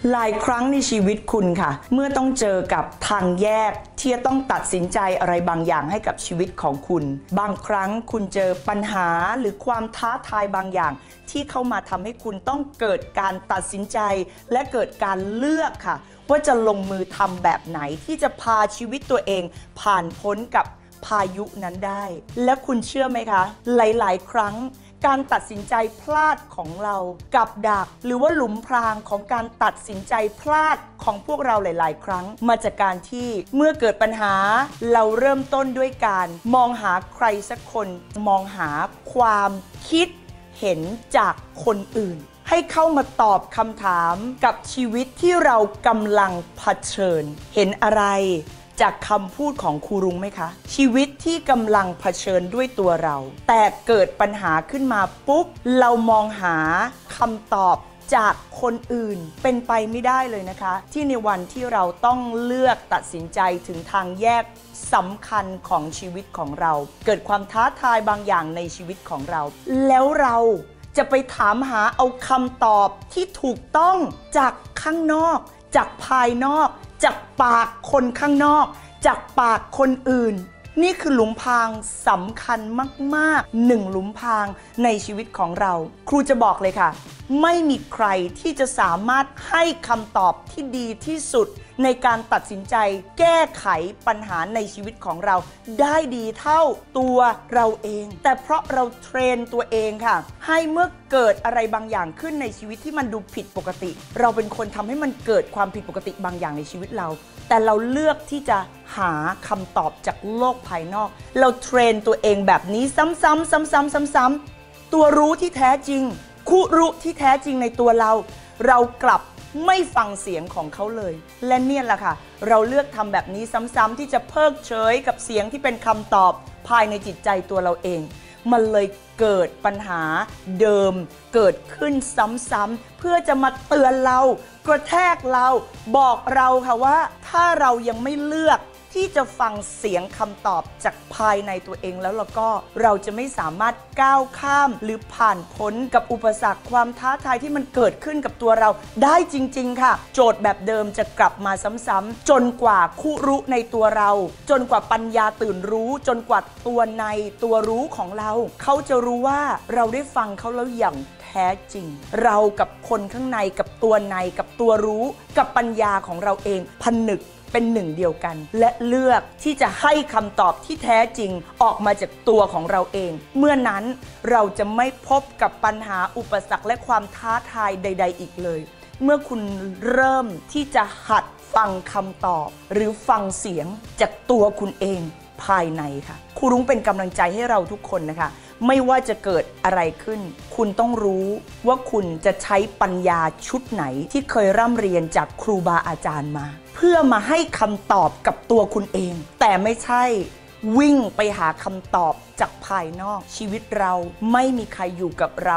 หลายครั้งในชีวิตคุณค่ะเมื่อต้องเจอกับทางแยกที่จะต้องตัดสินใจอะไรบางอย่างให้กับชีวิตของคุณบางครั้งคุณเจอปัญหาหรือความท้าทายบางอย่างที่เข้ามาทำให้คุณต้องเกิดการตัดสินใจและเกิดการเลือกค่ะว่าจะลงมือทำแบบไหนที่จะพาชีวิตตัวเองผ่านพ้นกับพายุนั้นได้และคุณเชื่อไหมคะหลายๆครั้งการตัดสินใจพลาดของเรากับดักหรือว่าหลุมพรางของการตัดสินใจพลาดของพวกเราหลายๆครั้งมาจากการที่เมื่อเกิดปัญหาเราเริ่มต้นด้วยการมองหาใครสักคนมองหาความคิดเห็นจากคนอื่นให้เข้ามาตอบคำถามกับชีวิตที่เรากำลังเผชิญเห็นอะไรจากคำพูดของครูรุ้งไหมคะชีวิตที่กำลังเผชิญด้วยตัวเราแต่เกิดปัญหาขึ้นมาปุ๊บเรามองหาคำตอบจากคนอื่นเป็นไปไม่ได้เลยนะคะที่ในวันที่เราต้องเลือกตัดสินใจถึงทางแยกสำคัญของชีวิตของเราเกิดความท้าทายบางอย่างในชีวิตของเราแล้วเราจะไปถามหาเอาคำตอบที่ถูกต้องจากข้างนอกจากภายนอกจากปากคนข้างนอกจากปากคนอื่นนี่คือหลุมพรางสำคัญมากๆหนึ่งหลุมพรางในชีวิตของเราครูจะบอกเลยค่ะไม่มีใครที่จะสามารถให้คำตอบที่ดีที่สุดในการตัดสินใจแก้ไขปัญหาในชีวิตของเราได้ดีเท่าตัวเราเองแต่เพราะเราเทรนตัวเองค่ะให้เมื่อเกิดอะไรบางอย่างขึ้นในชีวิตที่มันดูผิดปกติเราเป็นคนทำให้มันเกิดความผิดปกติบางอย่างในชีวิตเราแต่เราเลือกที่จะหาคำตอบจากโลกภายนอกเราเทรนตัวเองแบบนี้ซ้ำๆตัวรู้ที่แท้จริงคู่รู้ที่แท้จริงในตัวเรากลับไม่ฟังเสียงของเขาเลยและเนี่ยแหละค่ะเราเลือกทำแบบนี้ซ้ำๆที่จะเพิกเฉยกับเสียงที่เป็นคำตอบภายในจิตใจตัวเราเองมันเลยเกิดปัญหาเดิมเกิดขึ้นซ้ำๆเพื่อจะมาเตือนเรากระแทกเราบอกเราค่ะว่าถ้าเรายังไม่เลือกที่จะฟังเสียงคำตอบจากภายในตัวเองแล้วก็เราจะไม่สามารถก้าวข้ามหรือผ่านพ้นกับอุปสรรคความท้าทายที่มันเกิดขึ้นกับตัวเราได้จริงๆค่ะโจทย์แบบเดิมจะกลับมาซ้ำๆจนกว่าคู่รู้ในตัวเราจนกว่าปัญญาตื่นรู้จนกว่าตัวในตัวรู้ของเราเขาจะรู้ว่าเราได้ฟังเขาแล้วอย่างแท้จริงเรากับคนข้างในกับตัวในกับตัวรู้กับปัญญาของเราเองผนึกเป็นหนึ่งเดียวกันและเลือกที่จะให้คำตอบที่แท้จริงออกมาจากตัวของเราเองเมื่อนั้นเราจะไม่พบกับปัญหาอุปสรรคและความท้าทายใดๆอีกเลยเมื่อคุณเริ่มที่จะหัดฟังคำตอบหรือฟังเสียงจากตัวคุณเองภายในค่ะครูรุ้งเป็นกำลังใจให้เราทุกคนนะคะไม่ว่าจะเกิดอะไรขึ้นคุณต้องรู้ว่าคุณจะใช้ปัญญาชุดไหนที่เคยร่ำเรียนจากครูบาอาจารย์มาเพื่อมาให้คำตอบกับตัวคุณเองแต่ไม่ใช่วิ่งไปหาคำตอบจากภายนอกชีวิตเราไม่มีใครอยู่กับเรา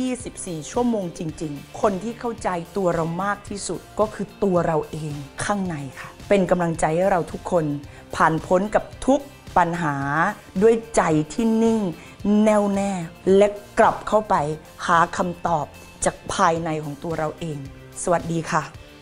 24ชั่วโมงจริงๆคนที่เข้าใจตัวเรามากที่สุดก็คือตัวเราเองข้างในค่ะเป็นกำลังใจให้เราทุกคนผ่านพ้นกับทุกปัญหาด้วยใจที่นิ่งแน่วแน่และกลับเข้าไปหาคำตอบจากภายในของตัวเราเองสวัสดีค่ะ